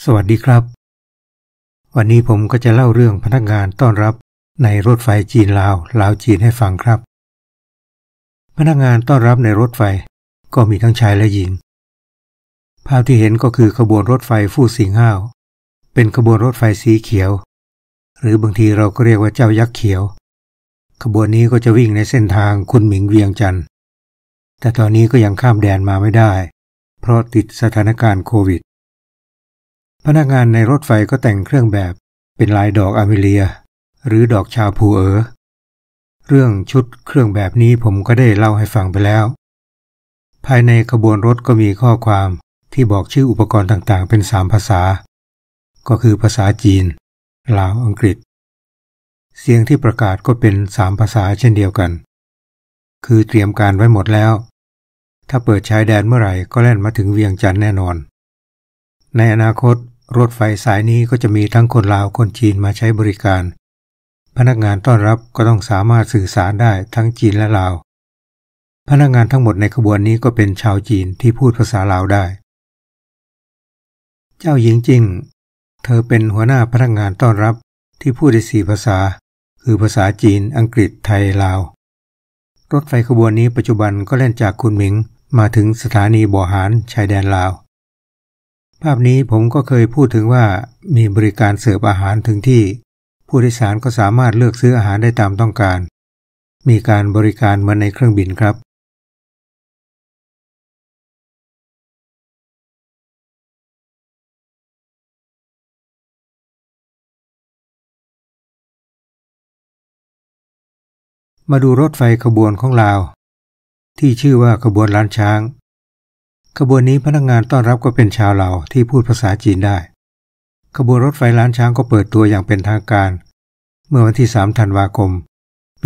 สวัสดีครับวันนี้ผมก็จะเล่าเรื่องพนักงานต้อนรับในรถไฟจีนลาวจีนให้ฟังครับพนักงานต้อนรับในรถไฟก็มีทั้งชายและหญิงภาพที่เห็นก็คือขบวนรถไฟฟู่ซิงห้าวเป็นขบวนรถไฟสีเขียวหรือบางทีเราก็เรียกว่าเจ้ายักษ์เขียวขบวนนี้ก็จะวิ่งในเส้นทางคุนหมิงเวียงจันทร์แต่ตอนนี้ก็ยังข้ามแดนมาไม่ได้เพราะติดสถานการณ์โควิดพนักงานในรถไฟก็แต่งเครื่องแบบเป็นลายดอกอะเมเลียหรือดอกชาพูเรื่องชุดเครื่องแบบนี้ผมก็ได้เล่าให้ฟังไปแล้วภายในขบวนรถก็มีข้อความที่บอกชื่ออุปกรณ์ต่างๆเป็น3ภาษาก็คือภาษาจีนลาวอังกฤษเสียงที่ประกาศก็เป็น3ภาษาเช่นเดียวกันคือเตรียมการไว้หมดแล้วถ้าเปิดชายแดนเมื่อไหร่ก็แล่นมาถึงเวียงจันทร์แน่นอนในอนาคตรถไฟสายนี้ก็จะมีทั้งคนลาวคนจีนมาใช้บริการพนักงานต้อนรับก็ต้องสามารถสื่อสารได้ทั้งจีนและลาวพนักงานทั้งหมดในขบวนนี้ก็เป็นชาวจีนที่พูดภาษาลาวได้เจ้าหญิงจิ้งเธอเป็นหัวหน้าพนักงานต้อนรับที่พูดได้4ภาษาคือภาษาจีนอังกฤษไทยลาวรถไฟขบวนนี้ปัจจุบันก็แล่นจากคุนหมิงมาถึงสถานีบ่อหานชายแดนลาวภาพนี้ผมก็เคยพูดถึงว่ามีบริการเสิร์ฟอาหารถึงที่ผู้โดยสารก็สามารถเลือกซื้ออาหารได้ตามต้องการมีการบริการเหมือนในเครื่องบินครับมาดูรถไฟขบวนของลาวที่ชื่อว่าขบวนล้านช้างขบวนนี้พนักงานต้อนรับก็เป็นชาวลาวที่พูดภาษาจีนได้ขบวนรถไฟล้านช้างก็เปิดตัวอย่างเป็นทางการเมื่อวันที่3 ธันวาคมปี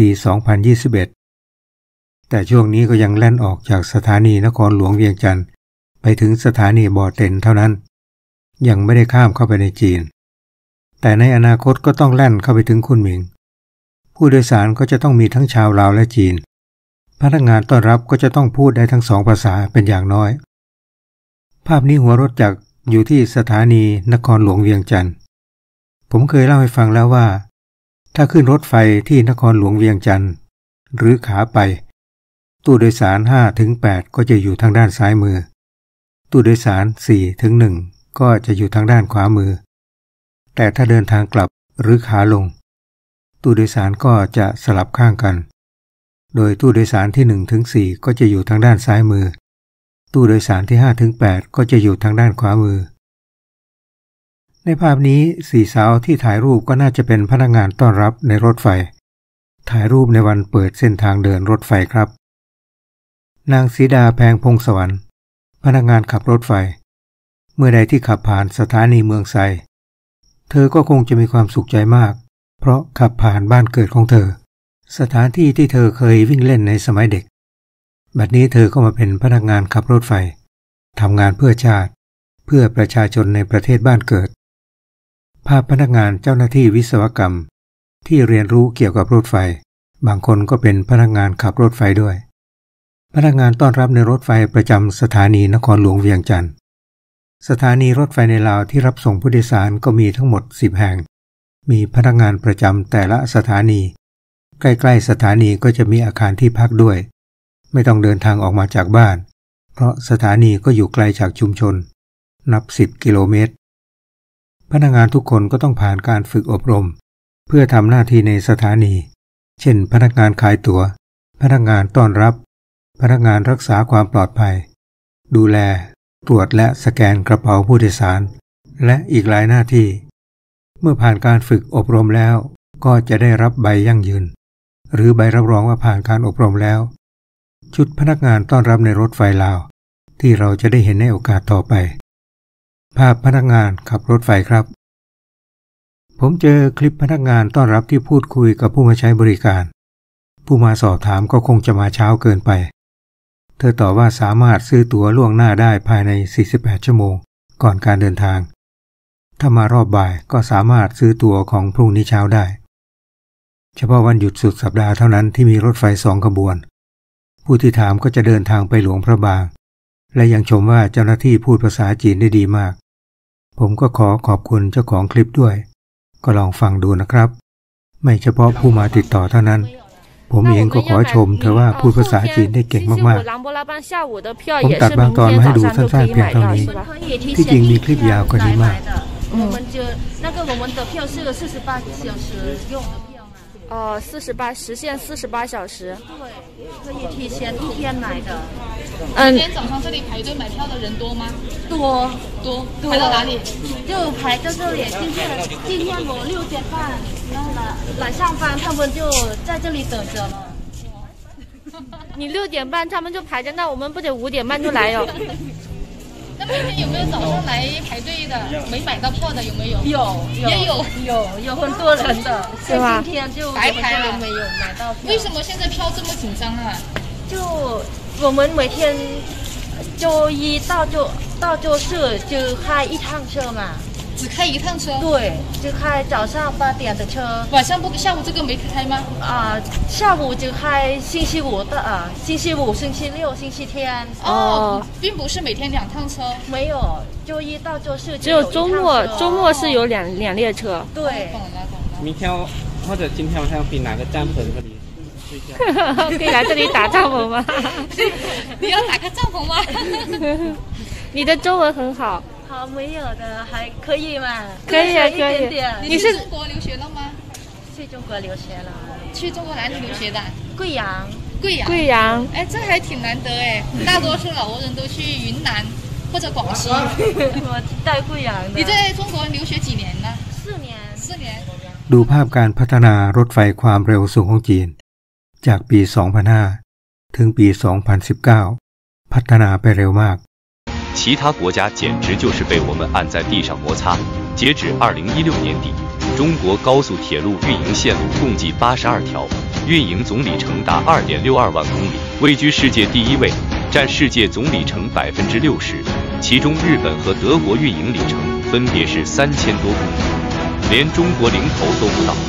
2021แต่ช่วงนี้ก็ยังแล่นออกจากสถานีนครหลวงเวียงจันทร์ไปถึงสถานีบ่อเต็นเท่านั้นยังไม่ได้ข้ามเข้าไปในจีนแต่ในอนาคตก็ต้องแล่นเข้าไปถึงคุนหมิงผู้โดยสารก็จะต้องมีทั้งชาวลาวและจีนพนักงานต้อนรับก็จะต้องพูดได้ทั้ง2ภาษาเป็นอย่างน้อยภาพนี้หัวรถจักรอยู่ที่สถานีนครหลวงเวียงจันทร์ผมเคยเล่าให้ฟังแล้วว่าถ้าขึ้นรถไฟที่นครหลวงเวียงจันทร์หรือขาไปตู้โดยสาร 5-8 ก็จะอยู่ทางด้านซ้ายมือตู้โดยสาร 4-1 ก็จะอยู่ทางด้านขวามือแต่ถ้าเดินทางกลับหรือขาลงตู้โดยสารก็จะสลับข้างกันโดยตู้โดยสารที่ 1-4 ก็จะอยู่ทางด้านซ้ายมือตู้โดยสารที่ 5-8 ก็จะอยู่ทางด้านขวามือในภาพนี้4สาวที่ถ่ายรูปก็น่าจะเป็นพนักงานต้อนรับในรถไฟถ่ายรูปในวันเปิดเส้นทางเดินรถไฟครับนางสีดาแพงพงสวรรค์พนักงานขับรถไฟเมื่อใดที่ขับผ่านสถานีเมืองไซเธอก็คงจะมีความสุขใจมากเพราะขับผ่านบ้านเกิดของเธอสถานที่ที่เธอเคยวิ่งเล่นในสมัยเด็กบัดนี้เธอก็มาเป็นพนักงานขับรถไฟทำงานเพื่อชาติเพื่อประชาชนในประเทศบ้านเกิดภาพพนักงานเจ้าหน้าที่วิศวกรรมที่เรียนรู้เกี่ยวกับรถไฟบางคนก็เป็นพนักงานขับรถไฟด้วยพนักงานต้อนรับในรถไฟประจำสถานีนครหลวงเวียงจันทร์สถานีรถไฟในลาวที่รับส่งผู้โดยสารก็มีทั้งหมด10แห่งมีพนักงานประจำแต่ละสถานีใกล้ๆสถานีก็จะมีอาคารที่พักด้วยไม่ต้องเดินทางออกมาจากบ้านเพราะสถานีก็อยู่ไกลจากชุมชนนับ10 กิโลเมตรพนักงานทุกคนก็ต้องผ่านการฝึกอบรมเพื่อทำหน้าที่ในสถานีเช่นพนักงานขายตั๋วพนักงานต้อนรับพนักงานรักษาความปลอดภัยดูแลตรวจและสแกนกระเป๋าผู้โดยสารและอีกหลายหน้าที่เมื่อผ่านการฝึกอบรมแล้วก็จะได้รับใบยั่งยืนหรือใบรับรองว่าผ่านการอบรมแล้วชุดพนักงานต้อนรับในรถไฟลาวที่เราจะได้เห็นในโอกาสต่อไปภาพพนักงานขับรถไฟครับผมเจอคลิปพนักงานต้อนรับที่พูดคุยกับผู้มาใช้บริการผู้มาสอบถามก็คงจะมาเช้าเกินไปเธอตอบว่าสามารถซื้อตั๋วล่วงหน้าได้ภายใน48 ชั่วโมงก่อนการเดินทางถ้ามารอบบ่ายก็สามารถซื้อตั๋วของพรุ่งนี้เช้าได้เฉพาะวันหยุดสุดสัปดาห์เท่านั้นที่มีรถไฟ2 ขบวนผู้ที่ถามก็จะเดินทางไปหลวงพระบางและยังชมว่าเจ้าหน้าที่พูดภาษาจีนได้ดีมากผมก็ขอบคุณเจ้าของคลิปด้วยก็ลองฟังดูนะครับไม่เฉพาะผู้มาติดต่อเท่านั้นผมเองก็ขอชมเธอว่าพูดภาษาจีนได้เก่งมากๆผมตัดบางตอนมาให้ดูสั้นๆเพียงเท่านี้ที่จริงมีคลิปยาวกว่านี้มาก 48时限48小时。 对，可以提前1天买的。 今天早上这里排队买票的人多吗？ 多， 排到哪里？ 就排到这里。今天我6点半，然后来上班，他们就在这里等着了。 你6点半他们就排着，那我们不得5点半就来哟？那每天有没有早上来排队的没买到票的有没有？ 有很多人的， 是吧？ 今天就白排了， 没有买到票。 为什么现在票这么紧张啊？ 就我们每天周一到周四就开1趟车嘛。 只开1趟车？ 对，就开早上8点的车。 晚上不下午这个没开吗？ 下午就开星期五的星期五、星期六、星期天。 并不是每天2趟车。 没有，周一到周四只有周末是有两列车。 对。 懂了。 明天或者今天晚上可以拿个帐篷这里睡觉。 可以来这里打帐篷吗？你要打个帐篷吗？你的中文很好。 好，没有的，还可以嘛？ 可以。 你是中国留学了吗？ 去中国留学了。 去中国哪里留学的？ 贵阳。 哎，这还挺难得哎，大多数老挝人都去云南或者广西。 我在贵阳的。 你在中国留学几年了？4年。 ดูภาพการพัฒนารถไฟความเร็วสูงของจีนจากปี 2005 ถึงปี 2019 พัฒนาไปเร็วมาก其他国家简直就是被我们按在地上摩擦。截止2016年底，中国高速铁路运营线路共计82条，运营总里程达2.62万公里，位居世界第1位，占世界总里程60%。其中日本和德国运营里程分别是3000多公里，连中国零头都不到。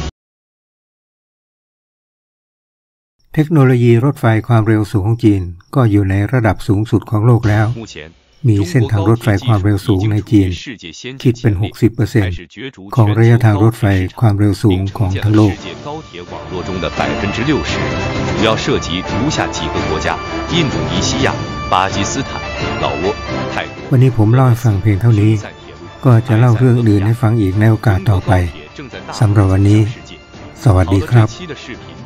เทคโนโลยีรถไฟความเร็วสูงของจีนก็อยู่ในระดับสูงสุดของโลกแล้วมีเส้นทางรถไฟความเร็วสูงในจีนคิดเป็น 60% ของระยะทางรถไฟความเร็วสูงของทั้งโลก主要涉及如下几个国家：印度尼西亚、巴基斯坦、老挝、泰国。 วันนี้ผมเล่าให้ฟังเพียงเท่านี้ก็จะเล่าเรื่องอื่นให้ฟังอีกในโอกาสต่อไปสำหรับวันนี้สวัสดีครับ